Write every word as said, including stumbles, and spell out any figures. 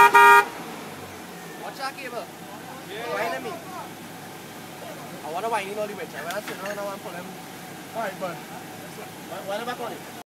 Watch that cable. Yeah. Wind me. I want to wind in all the way. When I sit down, I want to pull him. Alright, but. Wind it back on it.